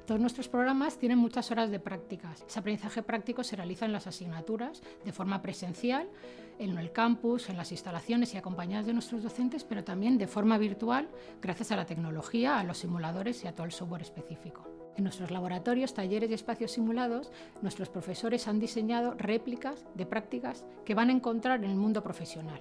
Todos nuestros programas tienen muchas horas de prácticas. Ese aprendizaje práctico se realiza en las asignaturas de forma presencial, en el campus, en las instalaciones y acompañadas de nuestros docentes, pero también de forma virtual gracias a la tecnología, a los simuladores y a todo el software específico. En nuestros laboratorios, talleres y espacios simulados, nuestros profesores han diseñado réplicas de prácticas que van a encontrar en el mundo profesional.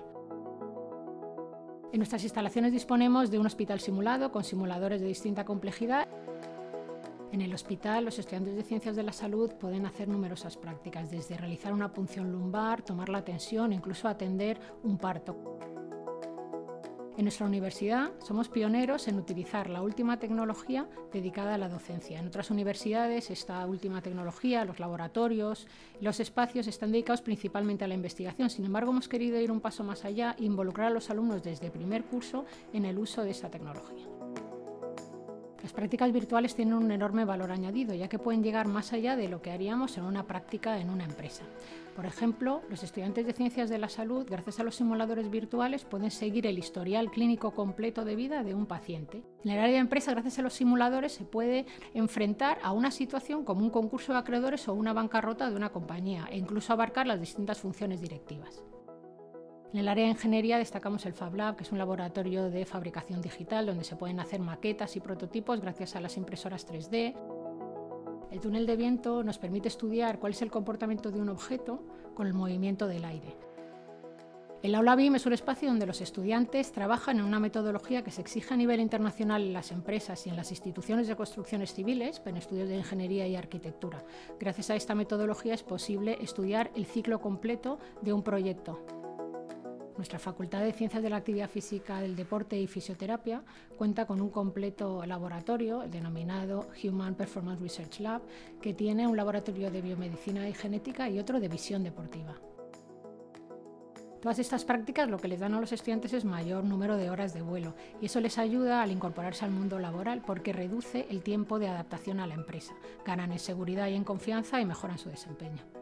En nuestras instalaciones disponemos de un hospital simulado con simuladores de distinta complejidad. En el hospital, los estudiantes de Ciencias de la Salud pueden hacer numerosas prácticas, desde realizar una punción lumbar, tomar la tensión, incluso atender un parto. En nuestra universidad somos pioneros en utilizar la última tecnología dedicada a la docencia. En otras universidades esta última tecnología, los laboratorios, los espacios están dedicados principalmente a la investigación. Sin embargo, hemos querido ir un paso más allá e involucrar a los alumnos desde el primer curso en el uso de esa tecnología. Las prácticas virtuales tienen un enorme valor añadido, ya que pueden llegar más allá de lo que haríamos en una práctica en una empresa. Por ejemplo, los estudiantes de Ciencias de la Salud, gracias a los simuladores virtuales, pueden seguir el historial clínico completo de vida de un paciente. En el área de empresa, gracias a los simuladores, se puede enfrentar a una situación como un concurso de acreedores o una bancarrota de una compañía, e incluso abarcar las distintas funciones directivas. En el área de ingeniería destacamos el Fab Lab, que es un laboratorio de fabricación digital donde se pueden hacer maquetas y prototipos gracias a las impresoras 3D. El túnel de viento nos permite estudiar cuál es el comportamiento de un objeto con el movimiento del aire. El Aula BIM es un espacio donde los estudiantes trabajan en una metodología que se exige a nivel internacional en las empresas y en las instituciones de construcciones civiles, en estudios de ingeniería y arquitectura. Gracias a esta metodología es posible estudiar el ciclo completo de un proyecto. Nuestra Facultad de Ciencias de la Actividad Física, del Deporte y Fisioterapia cuenta con un completo laboratorio, el denominado Human Performance Research Lab, que tiene un laboratorio de biomedicina y genética y otro de visión deportiva. Todas estas prácticas lo que les dan a los estudiantes es mayor número de horas de vuelo y eso les ayuda al incorporarse al mundo laboral porque reduce el tiempo de adaptación a la empresa, ganan en seguridad y en confianza y mejoran su desempeño.